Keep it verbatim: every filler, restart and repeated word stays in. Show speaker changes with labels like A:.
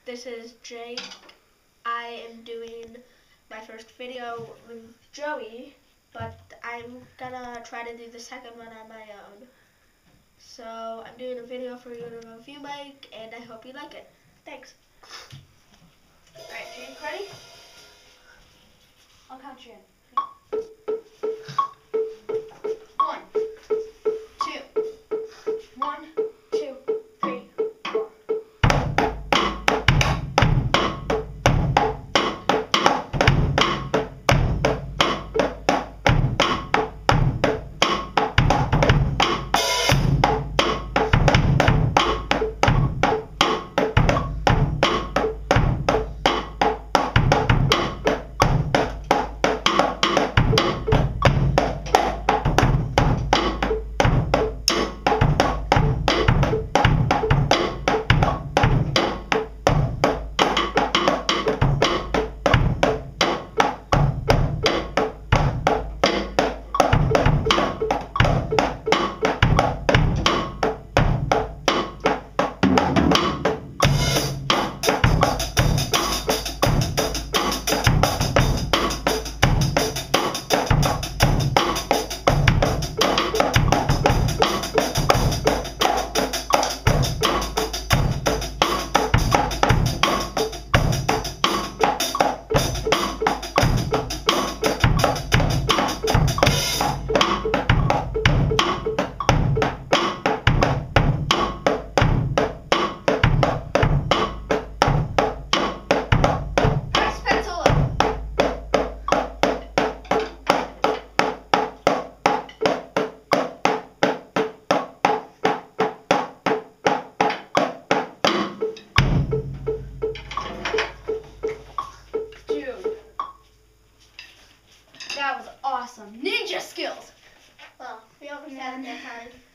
A: this is Jake. I am doing my first video with Joey, but I'm gonna try to do the second one on my own. So I'm doing a video for you to review Mike, and I hope you like it. Thanks. Alright, Jake, ready? I'll count you in. One, two, one, two, three, four. That was awesome. Ninja skills.
B: Well, we almost had it that time.